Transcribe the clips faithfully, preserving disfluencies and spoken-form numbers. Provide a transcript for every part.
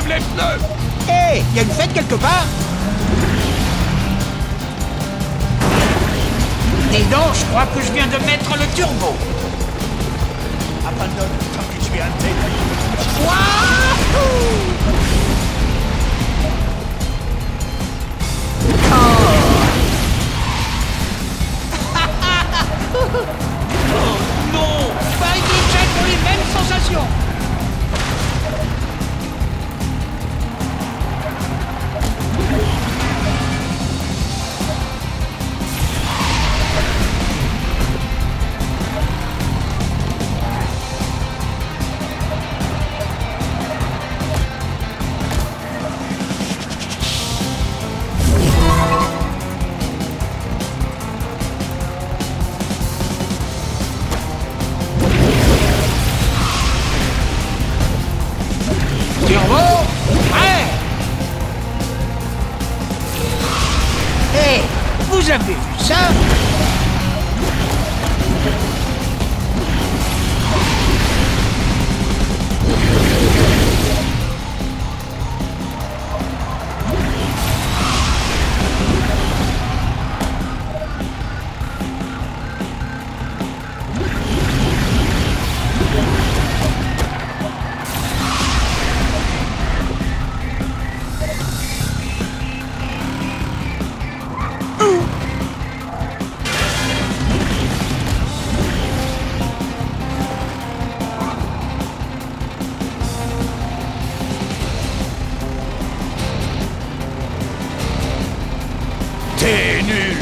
Lève les pneus! Hé, y a une fête quelque part? Dis donc, je crois que je viens de mettre le turbo. Abandonne tant que tu es intégré. Wouhou! Oh non! Fighting Jack pour les mêmes sensations. Turbo, prêt! Hé, vous avez vu ça? T'es nul!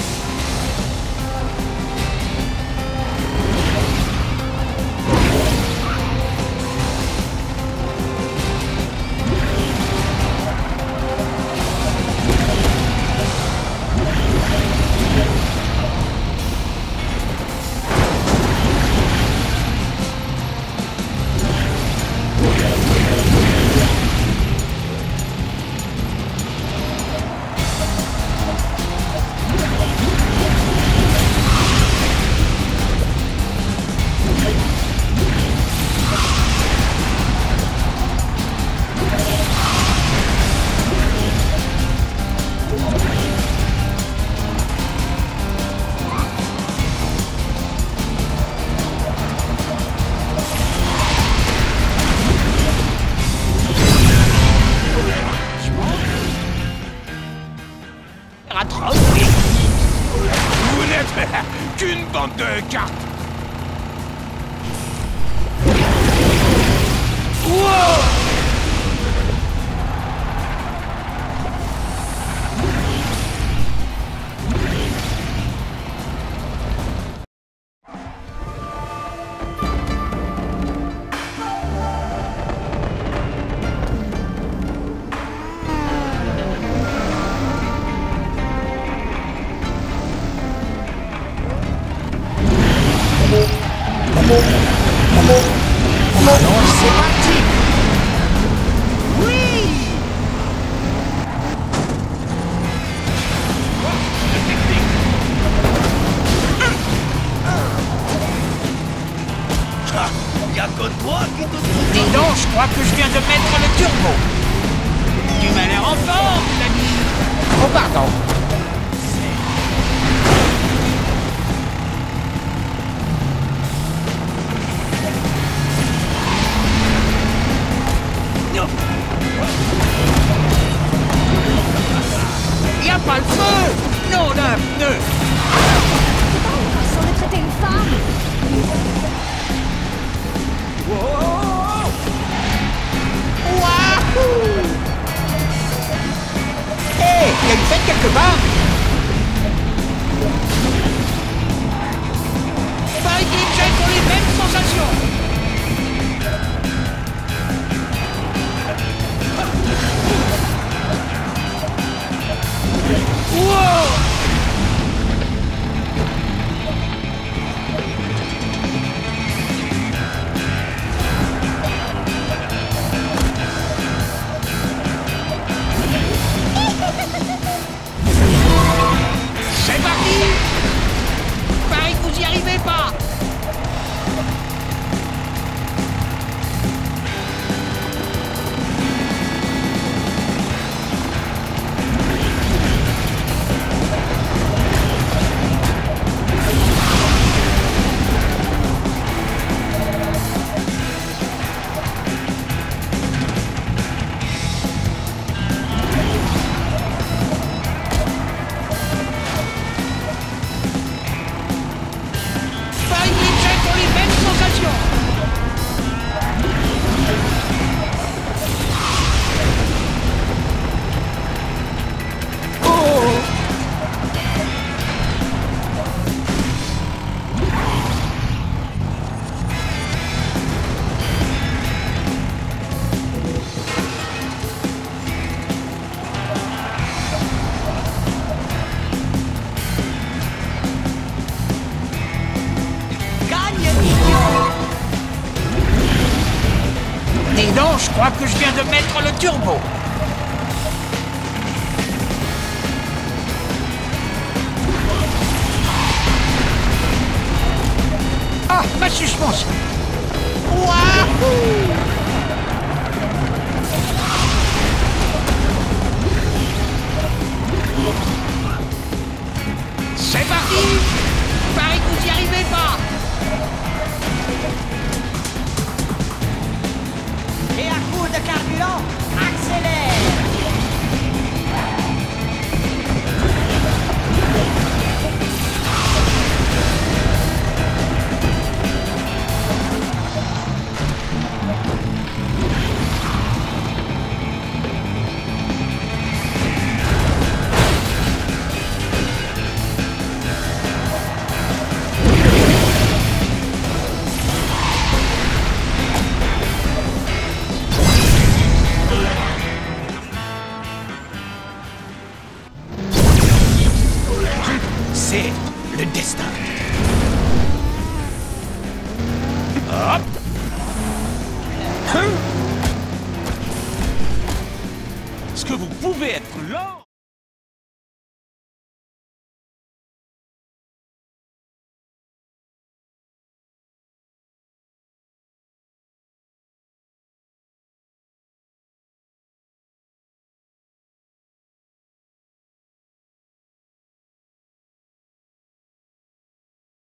Atroce. Vous n'êtes qu'une bande de cartes! Wow! Alors c'est parti. Oui. Ah, y'a que toi qui te... Dis donc, je crois que je viens de mettre le turbo. Tu m'as l'air en forme, l'ami. Oh pardon. Y a pas le feu! Non, d'un pneu! Sans me traiter une femme. Wouhou! Hé, y a une fête quelque part? Oh, je crois que je viens de mettre le turbo. Ah, ma suspension. Wahoo! C'est parti! Il paraît que vous n'y arrivez pas! Et à coup de carburant, accélère! C'est le destin. Hop. Hein? Est-ce que vous pouvez être lent?